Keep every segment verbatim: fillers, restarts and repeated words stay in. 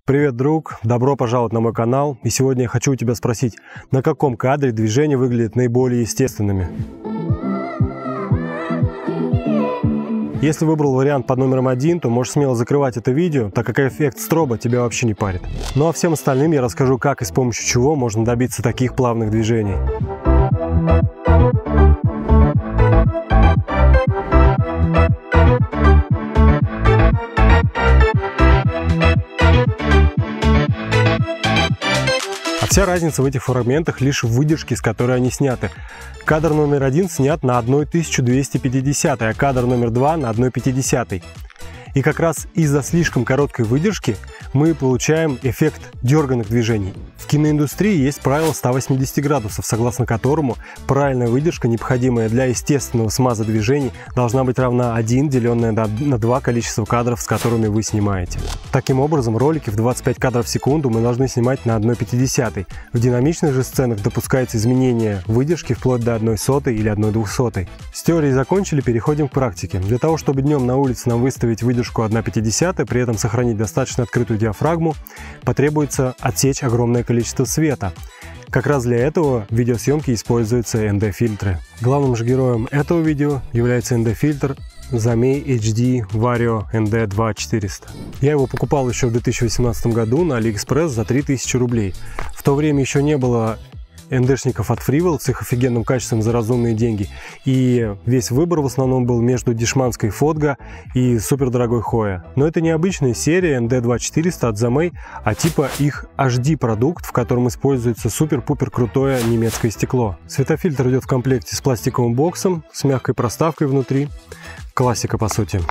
Привет, друг! Добро пожаловать на мой канал. И сегодня я хочу у тебя спросить, на каком кадре движения выглядят наиболее естественными? Если выбрал вариант под номером один, то можешь смело закрывать это видео, так как эффект строба тебя вообще не парит. Ну а всем остальным я расскажу, как и с помощью чего можно добиться таких плавных движений. Вся разница в этих фрагментах лишь в выдержке, с которой они сняты. Кадр номер один снят на одной тысяча двести пятидесятой, а кадр номер два на одной пятидесятой. И как раз из-за слишком короткой выдержки мы получаем эффект дерганных движений. В киноиндустрии есть правило ста восьмидесяти градусов, согласно которому правильная выдержка, необходимая для естественного смаза движений, должна быть равна один, деленное на два количество кадров, с которыми вы снимаете. Таким образом, ролики в двадцать пять кадров в секунду мы должны снимать на одной пятидесятой. В динамичных же сценах допускается изменение выдержки вплоть до одной сотой или одной двухсотой. С теорией закончили, переходим к практике. Для того, чтобы днем на улице нам выставить выдержку одна пятидесятая, при этом сохранить достаточно открытую диафрагму, потребуется отсечь огромное количество света. Как раз для этого в видеосъемке используются эн дэ-фильтры. Главным же героем этого видео является эн дэ-фильтр Zamei эйч ди Vario эн дэ два четыреста. Я его покупал еще в две тысячи восемнадцатом году на Алиэкспресс за три тысячи рублей. В то время еще не было эн дэ-шников от Freewell с их офигенным качеством за разумные деньги. И весь выбор в основном был между дешманской Фотго и супердорогой Хоя. Но это не обычная серия эн дэ два четыреста от Zamei, а типа их эйч ди-продукт, в котором используется супер-пупер крутое немецкое стекло. Светофильтр идет в комплекте с пластиковым боксом, с мягкой проставкой внутри. Классика, по сути.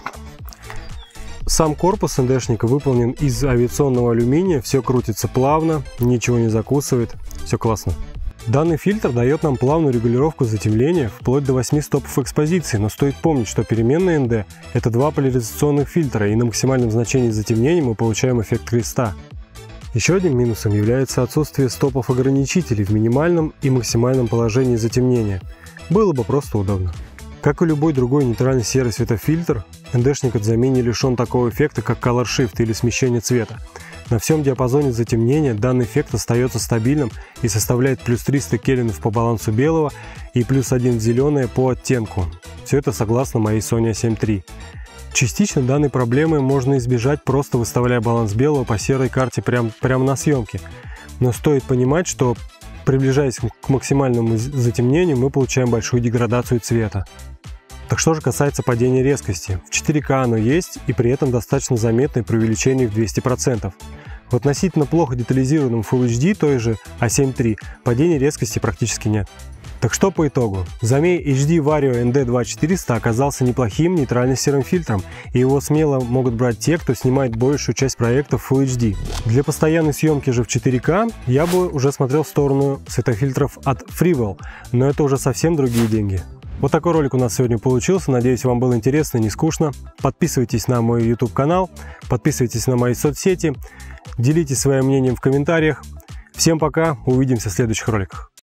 Сам корпус эн дэ-шника выполнен из авиационного алюминия, все крутится плавно, ничего не закусывает, все классно. Данный фильтр дает нам плавную регулировку затемнения вплоть до восьми стопов экспозиции, но стоит помнить, что переменная эн дэ – это два поляризационных фильтра, и на максимальном значении затемнения мы получаем эффект креста. Еще одним минусом является отсутствие стопов ограничителей в минимальном и максимальном положении затемнения. Было бы просто удобно. Как и любой другой нейтральный серый светофильтр, эн дэ-шник от Zamei не лишен такого эффекта, как Color Shift или смещение цвета. На всем диапазоне затемнения данный эффект остается стабильным и составляет плюс триста кельвинов по балансу белого и плюс один зеленое по оттенку. Все это согласно моей Sony а семь три. Частично данной проблемы можно избежать, просто выставляя баланс белого по серой карте прямо прям на съемке. Но стоит понимать, что приближаясь к максимальному затемнению, мы получаем большую деградацию цвета. Так что же касается падения резкости. В четыре ка оно есть, и при этом достаточно заметное при увеличении в двести процентов. В относительно плохо детализированном Full эйч ди той же а семь три падения резкости практически нет. Так что по итогу? Zamei эйч ди Vario эн дэ два четыреста оказался неплохим нейтрально-серым фильтром, и его смело могут брать те, кто снимает большую часть проектов Full эйч ди. Для постоянной съемки же в четыре ка я бы уже смотрел в сторону светофильтров от Freewell, но это уже совсем другие деньги. Вот такой ролик у нас сегодня получился. Надеюсь, вам было интересно и не скучно. Подписывайтесь на мой YouTube канал, подписывайтесь на мои соцсети, делитесь своим мнением в комментариях. Всем пока, увидимся в следующих роликах.